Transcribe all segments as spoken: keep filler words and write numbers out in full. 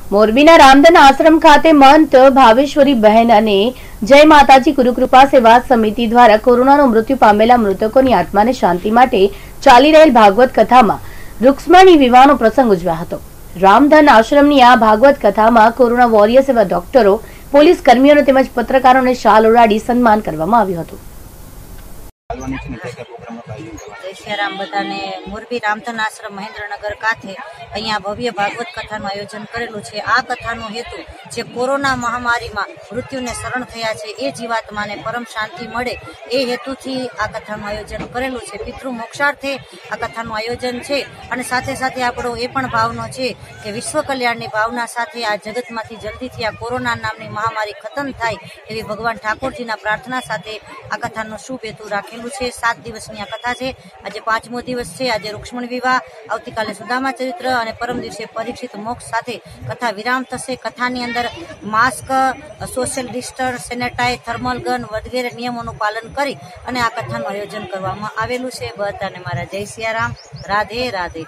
મોરબીના રામધન આશ્રમ ખાતે महंत ભાવેશ્વરી બહેન અને જય માતાજી ગુરુકૃપા સેવા સમિતિ દ્વારા કોરોનાનો મૃત્યુ પામેલા મૃતકોની આત્માને શાંતિ માટે ચાલી રહેલ ભાગવત કથામાં રૂક્ષ્મણી વિવાહનો પ્રસંગ ઉજવ્યો હતો। રામધન આશ્રમની આ ભાગવત કથામાં કોરોના વોરિયર્સ એવા ડોક્ટરો, પોલીસ કર્મીઓ તેમજ પત્રકારોને શાલ ઓઢાડી સન્માન કરવામાં આવ્યું હતું। जय सियाराम बधाने मोरबी रामधन आश्रम महेन्द्रनगर खाते अहींया भव्य भागवत कथानुं आयोजन करेलुं छे। आ कथानो हेतु जे कोरोना महामारी में मृत्युने शरण थया छे ए जीवात्माने परम शांति मळे ए हेतुथी आ कथानुं आयोजन करेलुं छे। पितृ मोक्षार्थे आ कथानुं आयोजन छे अने साथे साथे आपणो ए पण भावनो छे के विश्व कल्याणनी भावना साथे आ जगतमांथी जल्दीथी आ कोरोना नामनी महामारी खत्म थाय एवी भगवान ठाकुरजीना प्रार्थना साथे आ कथानो शुभ हेतु राखेलुं छे। सात दिवसनी आ कथा छे। आज पांचमो दिवस है। आज रुक्ष्मणी विवाह, आवतीकाले सुदामा चरित्र और परम दिवसे परीक्षित मोक्ष साथे कथा विराम थशे। कथानी अंदर mask, social distance, sanitise, thermal gun वगैरह नियमों पालन करी अने आ कथानुं आयोजन करवामां आवेलुं छे। बधाने मारा जय सियाराम, राधे राधे।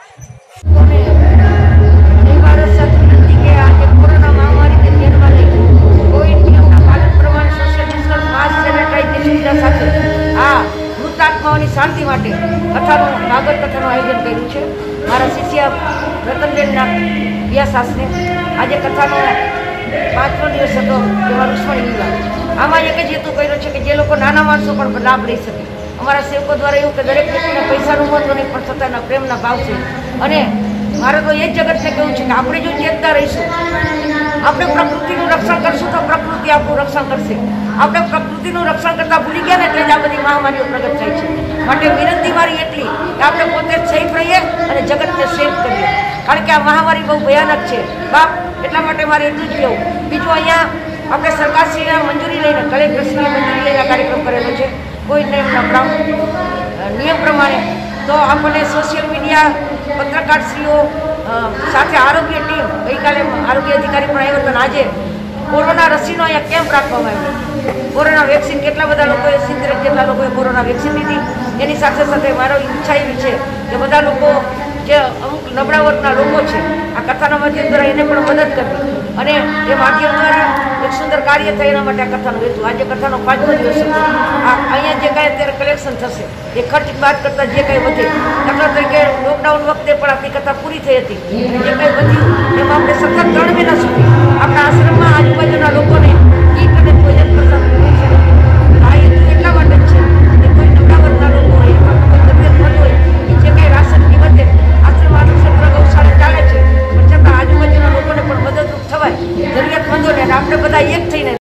आत्माओनी शांति माटे कथानो भागवत कथानो आयोजन कर्युं छे। मारा शिष्य रतनबेनना व्यासासने आज कथानो पांचमो दिवस हतो तेमां रुक्ष्मणी विवाह। आमां एक ज हेतु कर्यो छे के जे लोको नाना माणसो पण लाभ लई शके। अमारा सेवको द्वारा एवुं के दरेक व्यक्तिने पैसानुं महत्व नहीं पण सत्ताना प्रेमना भाव छे। अने मारे तो ए जगतने कहेवुं छे के आपणे जो चेतता रहीशुं, आपणे प्रकृतिनुं रक्षण करशुं तो प्रकृति आपणुं रक्षण करशे। आपणे प्रकृतिनुं रक्षण करता भूली गया ने એટલે જ આ બધી મહામારીઓ પ્રગટ થાય છે। માટે વિનંતી મારી એટલી કે આપણે પોતે સેફ રહીએ અને જગતને સેફ કરીએ, કારણ કે આ મહામારી બહુ ભયાનક છે બાપ। એટલા માટે મારે એટલું જ કહેવું। બીજું અહીંયા આપણે સરકારશ્રીના મંજૂરી લઈને કલેક્ટરશ્રીની મંજૂરી લઈને કાર્યક્રમ કરેલો છે કોઈ નિયમ પ્રમાણે। તો આપણને સોશિયલ મીડિયા, પત્રકારશ્રીઓ સાથે આરોગ્ય ટીમ, ગઈકાલે આરોગ્ય અધિકારી પણ આવ્યો હતો। આજે कोरोना रसीनो अहींया केम्प राखवामां आव्यो। कोरोना वेक्सिन केटला बधा लोकोए सित्तेर जेटला लोकोए कोरोना वेक्सिन लीधी। एनी साथे साथे मारो इच्छा एवी छे के बधा लोको जे अमुक नबळा वर्गना लोको छे आ कथाना माध्यम द्वारा एने पण मदद करवी अने ए माध्यम द्वारा एक सुंदर कार्य थाय एना माटे आ कथानो हेतु। आज कथानो पांचमो दिवस हतो। आ अहींया जे कांई अत्यारे कलेक्शन थशे ए खर्च बाद करता जे कांई वधे, दाखला तरीके लॉकडाउन वखते पण आपणी कथा पूरी थई हती, जे कांई वध्युं एमां आपणे सतत त्रण महीना सुधी आपणा आश्रममां આજુબાજુના લોકોને કીટ અને ભોજન કરતા આ હેતુ એટલા માટે જ છે કે કોઈ નબળા વર્ગના લોકો હોય, કોઈ તબિયતમંદ હોય, જે કંઈ રાશનની વધે આશ્રમ આશ્રમ ગૌશાળા ચાલે છે, પણ છતાં આજુબાજુના લોકોને પણ મદદરૂપ થવાય, જરૂરિયાતમંદોને આપણે બધા એક થઈને